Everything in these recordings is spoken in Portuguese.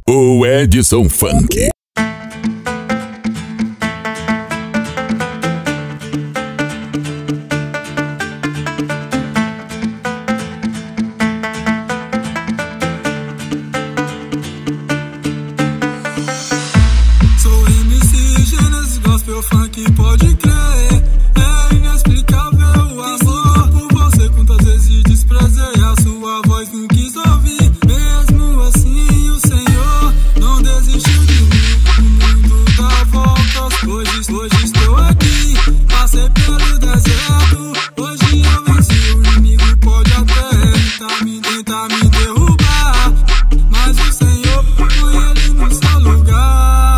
O Edson Funk. Sou MC Genesis Gospel Funk, pode crer. É inexplicável o amor por você. Quantas vezes desprezei a sua voz, não quis ouvir. Mesmo assim o Senhor não desistiu de mim. O mundo dá voltas, hoje estou aqui. Passei pelo deserto, hoje eu venci. O inimigo pode até tentar me derrubar, mas o Senhor põe ele no seu lugar.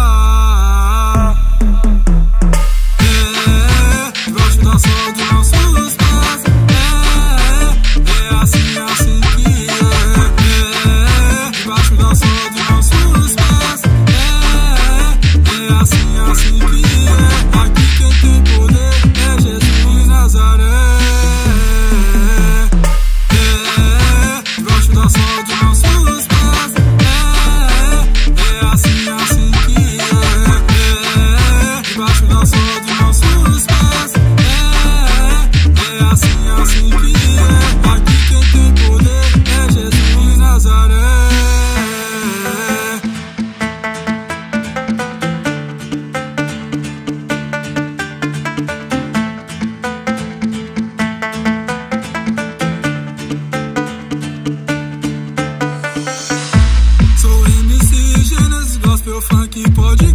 Debaixo da sola dos nossos pés, é assim que é. Debaixo da sola dos nossos pés, é assim que é. Aqui quem tem poder é Jesus de Nazaré. Debaixo da sola dos nossos pés, é assim que é. Debaixo da sola dos nossos pés, é assim que é. Aqui quem tem poder é Jesus de Nazaré. Sou MC Genesis Gospel Funk, pode